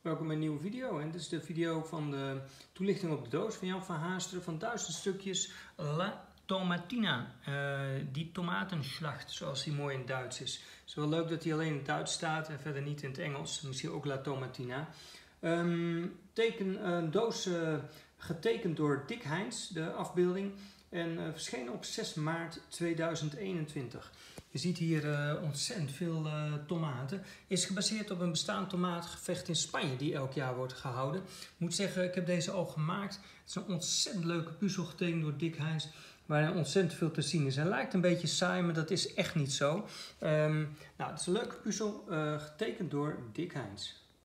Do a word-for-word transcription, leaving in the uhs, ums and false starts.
Welkom bij een nieuwe video en dit is de video van de toelichting op de doos van Jan van Haasteren van duizend stukjes La Tomatina, uh, die tomatenslacht zoals die mooi in het Duits is. Het is wel leuk dat hij alleen in het Duits staat en verder niet in het Engels, misschien ook La Tomatina. Um, teken een doos uh, getekend door Dick Heinz, de afbeelding, en uh, verschenen op zes maart tweeduizend eenentwintig. Je ziet hier uh, ontzettend veel uh, tomaten. Is gebaseerd op een bestaand tomatengevecht in Spanje die elk jaar wordt gehouden. Ik moet zeggen, ik heb deze al gemaakt. Het is een ontzettend leuke puzzel getekend door Dick Heinz, waar ontzettend veel te zien is. Hij lijkt een beetje saai, maar dat is echt niet zo. Um, nou, het is een leuke puzzel uh, getekend door Dick Heinz.